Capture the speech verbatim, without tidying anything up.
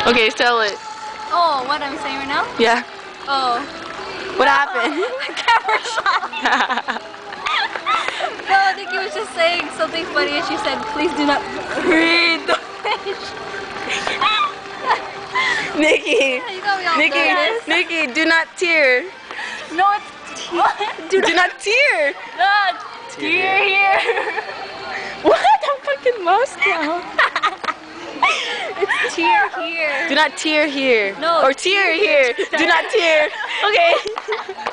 Okay, tell it. Oh, what I'm saying right now? Yeah. Oh. What happened? Camera shot. No, Nikki was just saying something funny and she said, please do not read the fish. Nikki. Yeah, you got me all Nikki. nervous. Nikki, do not tear. No, it's tear. Do, do not tear. Not tear here. What? I'm fucking Moscow. It's tear here. Do not tear here. No. Or tear here. Do not tear. Okay.